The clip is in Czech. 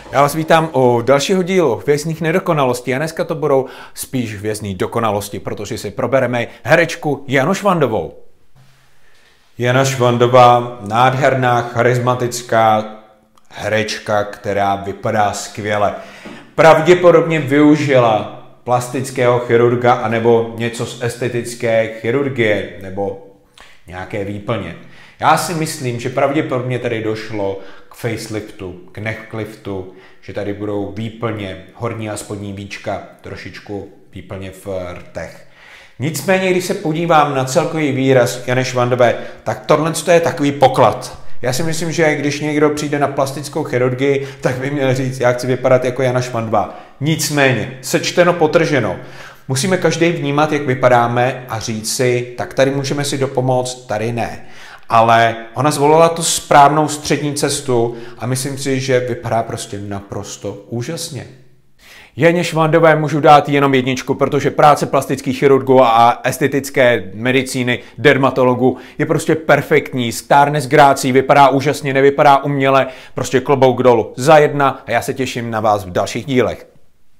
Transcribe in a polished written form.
Já vás vítám u dalšího dílu Hvězdných nedokonalostí a dneska to budou spíš hvězdný dokonalosti, protože si probereme herečku Janu Švandovou. Jana Švandová, nádherná, charismatická herečka, která vypadá skvěle. Pravděpodobně využila plastického chirurga anebo něco z estetické chirurgie nebo nějaké výplně. Já si myslím, že pravděpodobně tady došlo k faceliftu, k neckliftu, že tady budou výplně horní a spodní víčka, trošičku výplně v rtech. Nicméně, když se podívám na celkový výraz Jany Švandové, tak tohle je takový poklad. Já si myslím, že když někdo přijde na plastickou chirurgii, tak by měl říct, já chci vypadat jako Jana Švandová. Nicméně, sečteno, potrženo, musíme každý vnímat, jak vypadáme a říct si, tak tady můžeme si dopomoct, tady ne. Ale ona zvolila tu správnou střední cestu a myslím si, že vypadá prostě naprosto úžasně. Janě Švandové můžu dát jenom jedničku, protože práce plastických chirurgů a estetické medicíny, dermatologů je prostě perfektní, stárne s grácí, vypadá úžasně, nevypadá uměle, prostě klobouk dolů za jedna a já se těším na vás v dalších dílech.